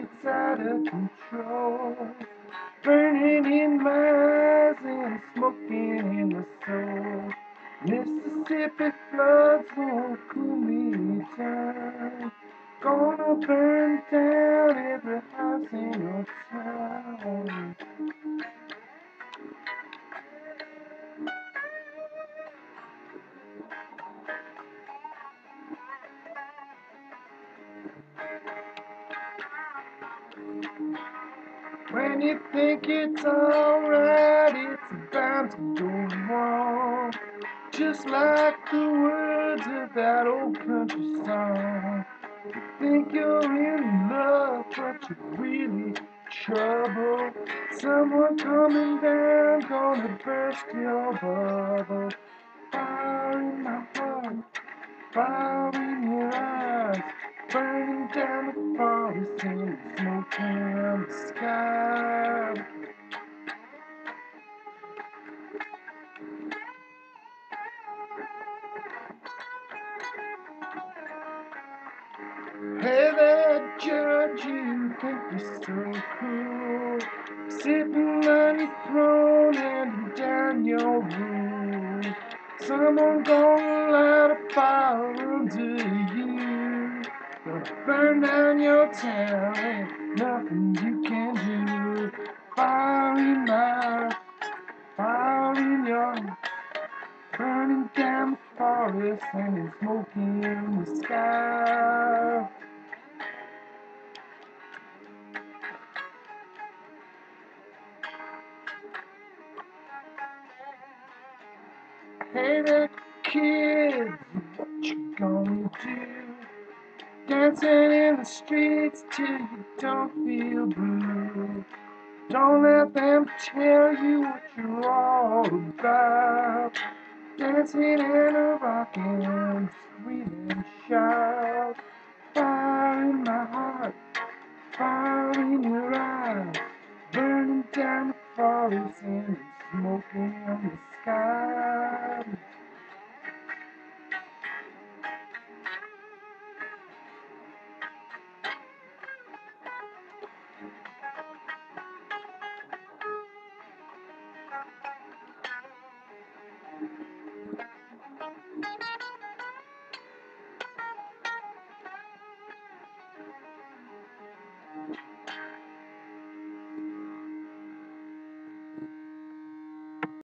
it's out of control. Burning in my eyes and smoking in my soul. Mississippi floods won't cool me down. Gonna burn down every house in your town. When you think it's alright, it's bound to go wrong. Just like the words of that old country song. You think you're in love, but you're really trouble. Someone coming down, gonna burst your bubble. Fire in my heart, fire in your eyes, burning down the forest and smoking around the sky. Hey there, judge, you think you're so cool, sitting on your throne and down your rule. Someone gonna light a fire under you, gonna burn down your town, ain't nothing you can do. Fire in my, fire in your, burning down the forest and smoking in the sky. Hey there, kids, what you gonna do? Dancing in the streets till you don't feel blue. Don't let them tell you what you're all about. Dancing and a rockin', scream and shout. Fire in my heart, fire in your eyes, burning down the forest and smoking on the sky.